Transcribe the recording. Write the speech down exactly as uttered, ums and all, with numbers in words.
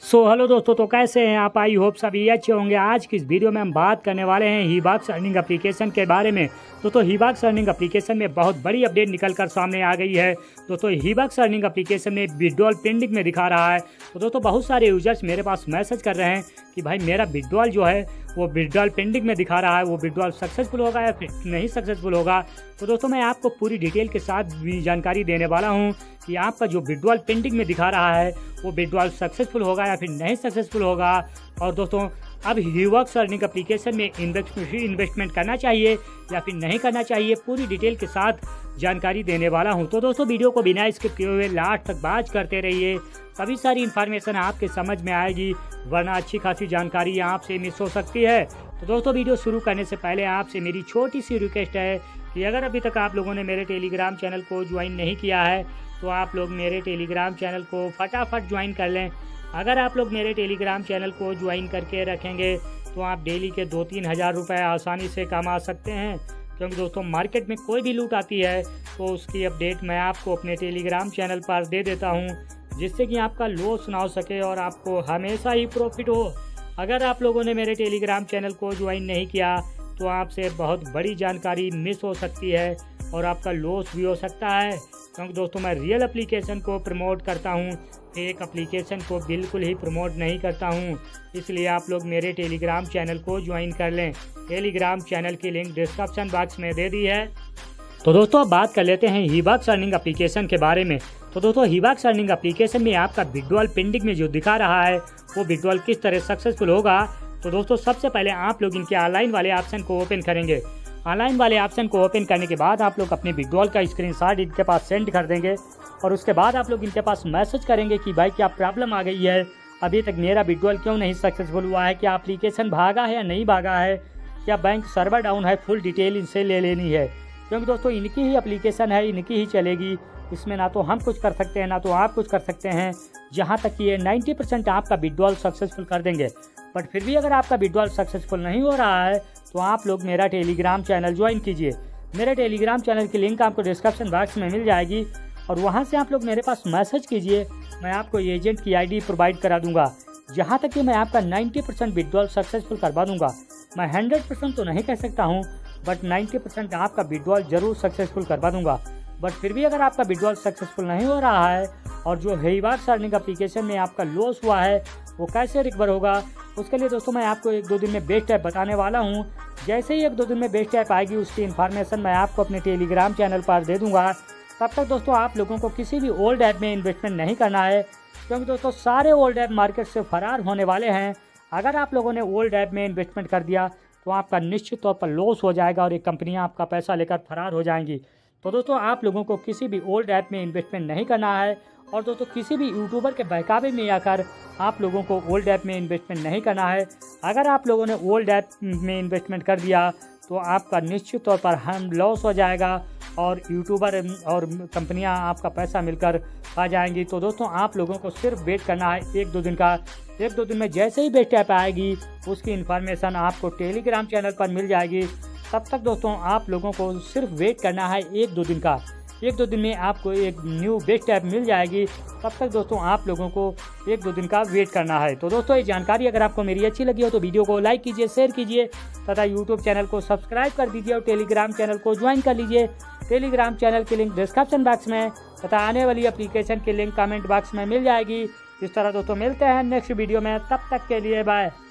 सो so, hello दोस्तों, तो कैसे हैं आप? आई होप सभी अच्छे होंगे। आज की इस वीडियो में हम बात करने वाले हैं हीबाक्स अर्निंग एप्लीकेशन के बारे में। दोस्तों हीबाक्स अर्निंग एप्लीकेशन में बहुत बड़ी अपडेट निकल कर सामने आ गई है। दोस्तों हीबाक्स अर्निंग एप्लीकेशन में विड्रॉल पेंडिंग में दिखा रहा है। तो दोस्तों बहुत सारे यूजर्स मेरे पास मैसेज कर रहे हैं कि भाई मेरा विड्रॉल जो है वो विड्रॉल पेंडिंग में दिखा रहा है, वो विड्रॉल सक्सेसफुल होगा या फिर नहीं सक्सेसफुल होगा। तो दोस्तों मैं आपको पूरी डिटेल के साथ भी जानकारी देने वाला हूं कि आपका जो विड्रॉल पेंडिंग में दिखा रहा है वो विड्रॉल सक्सेसफुल होगा या फिर नहीं सक्सेसफुल होगा। और दोस्तों अब हीबाक्स अर्निंग एप्लीकेशन में इन्वेस्टमेंट करना चाहिए या फिर नहीं करना चाहिए, पूरी डिटेल के साथ जानकारी देने वाला हूं। तो दोस्तों वीडियो को बिना स्किप किए हुए लास्ट तक वॉच करते रहिए, तभी सारी इन्फॉर्मेशन आपके समझ में आएगी, वरना अच्छी खासी जानकारी आपसे मिस हो सकती है। तो दोस्तों वीडियो शुरू करने से पहले आपसे मेरी छोटी सी रिक्वेस्ट है कि अगर अभी तक आप लोगों ने मेरे टेलीग्राम चैनल को ज्वाइन नहीं किया है तो आप लोग मेरे टेलीग्राम चैनल को फटाफट ज्वाइन कर लें। अगर आप लोग मेरे टेलीग्राम चैनल को ज्वाइन करके रखेंगे तो आप डेली के दो तीन हज़ार रुपये आसानी से कमा सकते हैं, क्योंकि दोस्तों मार्केट में कोई भी लूट आती है तो उसकी अपडेट मैं आपको अपने टेलीग्राम चैनल पर दे देता हूं, जिससे कि आपका लॉस ना हो सके और आपको हमेशा ही प्रॉफिट हो। अगर आप लोगों ने मेरे टेलीग्राम चैनल को ज्वाइन नहीं किया तो आपसे बहुत बड़ी जानकारी मिस हो सकती है और आपका लॉस भी हो सकता है, क्योंकि दोस्तों मैं रियल एप्लीकेशन को प्रमोट करता हूं, फेक एप्लीकेशन को बिल्कुल ही प्रमोट नहीं करता हूं। इसलिए आप लोग मेरे टेलीग्राम चैनल को ज्वाइन कर लें। टेलीग्राम चैनल की लिंक डिस्क्रिप्शन बॉक्स में दे दी है। तो दोस्तों अब बात कर लेते हैं हीबाक्स अर्निंग एप्लीकेशन के बारे में। तो दोस्तों हीबाक्स अर्निंग एप्लीकेशन में आपका विड्रॉल पेंडिंग में जो दिखा रहा है वो विड्रॉल किस तरह सक्सेसफुल होगा। तो दोस्तों सबसे पहले आप लोग इनके ऑनलाइन वाले ऑप्शन को ओपन करेंगे। ऑनलाइन वाले ऑप्शन को ओपन करने के बाद आप लोग अपने विड्रॉल का स्क्रीनशॉट इनके पास सेंड कर देंगे और उसके बाद आप लोग इनके पास मैसेज करेंगे कि भाई क्या प्रॉब्लम आ गई है, अभी तक मेरा विड्रॉल क्यों नहीं सक्सेसफुल हुआ है, क्या एप्लीकेशन भागा है या नहीं भागा है, क्या बैंक सर्वर डाउन है, फुल डिटेल इनसे ले लेनी है, क्योंकि दोस्तों इनकी ही एप्लीकेशन है, इनकी ही चलेगी। इसमें ना तो हम कुछ कर सकते हैं ना तो आप कुछ कर सकते हैं। जहाँ तक कि ये नब्बे परसेंट आपका विड्रॉल सक्सेसफुल कर देंगे, बट फिर भी अगर आपका विड्रॉल सक्सेसफुल नहीं हो रहा है तो आप लोग मेरा टेलीग्राम चैनल ज्वाइन कीजिए। मेरे टेलीग्राम चैनल की लिंक आपको डिस्क्रिप्शन बॉक्स में मिल जाएगी और वहाँ से आप लोग मेरे पास मैसेज कीजिए, मैं आपको एजेंट की आईडी प्रोवाइड करा दूंगा। जहाँ तक कि मैं आपका नब्बे परसेंट विड्रॉल सक्सेसफुल करवा दूंगा। मैं सौ परसेंट तो नहीं कह सकता हूँ, बट नब्बे परसेंट आपका विड्रॉल जरूर सक्सेसफुल करवा दूंगा। बट फिर भी अगर आपका विड्रॉल सक्सेसफुल नहीं हो रहा है और जो हीबाक्स अर्निंग एप्लीकेशन में आपका लॉस हुआ है वो कैसे रिकवर होगा, उसके लिए दोस्तों मैं आपको एक दो दिन में बेस्ट ऐप बताने वाला हूं। जैसे ही एक दो दिन में बेस्ट ऐप आएगी उसकी इन्फॉर्मेशन मैं आपको अपने टेलीग्राम चैनल पर दे दूंगा। तब तक दोस्तों आप लोगों को किसी भी ओल्ड ऐप में इन्वेस्टमेंट नहीं करना है, क्योंकि दोस्तों सारे ओल्ड ऐप मार्केट से फरार होने वाले हैं। अगर आप लोगों ने ओल्ड ऐप में इन्वेस्टमेंट कर दिया तो आपका निश्चित तौर पर लॉस हो जाएगा और ये कंपनियाँ आपका पैसा लेकर फरार हो जाएंगी। तो दोस्तों आप लोगों को किसी भी ओल्ड ऐप में इन्वेस्टमेंट नहीं करना है और दोस्तों किसी भी यूट्यूबर के बहकावे में आकर आप लोगों को ओल्ड ऐप में इन्वेस्टमेंट नहीं करना है। अगर आप लोगों ने ओल्ड ऐप में इन्वेस्टमेंट कर दिया तो आपका निश्चित तौर पर हम लॉस हो जाएगा और यूट्यूबर और कंपनियां आपका पैसा मिलकर आ जाएंगी। तो दोस्तों आप लोगों को सिर्फ वेट करना है एक दो दिन का। एक दो दिन में जैसे ही बेस्ट ऐप आएगी उसकी इन्फॉर्मेशन आपको टेलीग्राम चैनल पर मिल जाएगी। तब तक दोस्तों आप लोगों को सिर्फ वेट करना है एक दो दिन का। एक दो दिन में आपको एक न्यू बेस्ट ऐप मिल जाएगी। तब तक दोस्तों आप लोगों को एक दो दिन का वेट करना है। तो दोस्तों ये जानकारी अगर आपको मेरी अच्छी लगी हो तो वीडियो को लाइक कीजिए, शेयर कीजिए तथा यूट्यूब चैनल को सब्सक्राइब कर दीजिए और टेलीग्राम चैनल को ज्वाइन कर लीजिए। टेलीग्राम चैनल की लिंक डिस्क्रिप्शन बॉक्स में तथा आने वाली एप्लीकेशन की लिंक कमेंट बॉक्स में मिल जाएगी। इस तरह दोस्तों मिलते हैं नेक्स्ट वीडियो में, तब तक के लिए बाय।